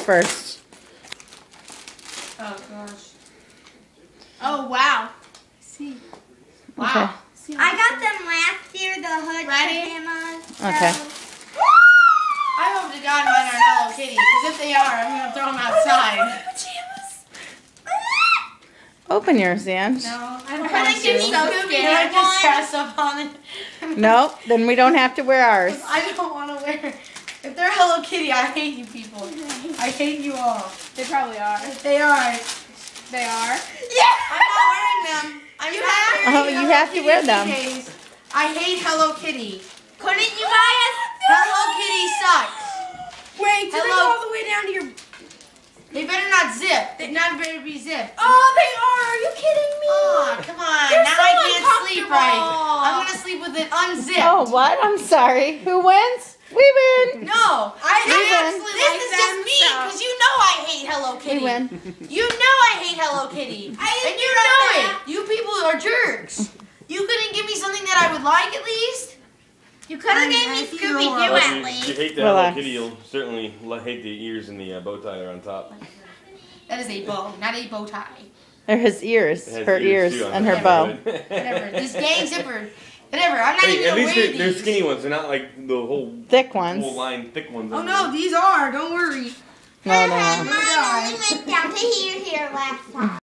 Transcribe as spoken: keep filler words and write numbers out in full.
first. Oh gosh. Oh wow. See. Wow. Okay. See I got them last year, the hood Ready? pajamas. Okay. So. I hope to God mine are Hello Kitty, because if they are, I'm going to throw them outside. pajamas. Open yours, Dan. No, I don't Can I want get to. so Can I scared just one? dress up on it? Nope. Then we don't have to wear ours. I don't want to wear. If they're Hello Kitty, I hate you people. I hate you all. They probably are. If they are, They are. yeah. I'm not wearing them. I'm You not have- wearing Oh, you Hello have to Kitty wear them. P Js. I hate Hello Kitty. Couldn't you guys? Hello Kitty sucks. Wait, do they Hello. go all the way down to your... They better not zip. They not better be zipped. Oh, they are. Are you kidding me? Oh, come on. They're now so I can't sleep right. uncomfortable. I'm going to sleep with it unzipped. Oh, what? I'm sorry. Who wins? We win. No. I We this win. actually This like is them, just me, so- 'cause you know I hate Hello Kitty. We win. You know I hate Hello Kitty. I and didn't you know know that. it. You people are jerks. You couldn't give me something that I would like at least? You could have gave me I feel Scooby Doo horrible. at Well, if you, least. you hate the Relax. Hello Kitty, you'll certainly li- hate the ears and the uh, bow tie that are on top. That is a bow, not a bow tie. They're his ears, It has her ears, too on and the her top bow. of it. Whatever. This gang zipper. Whatever. I'm not Hey, even at gonna least wear they're, they're these. skinny ones. They're not like the whole Thick ones. whole line thick ones. Oh on no, there. these are. Don't worry. No, no, no. Mine only went down to here, here last time.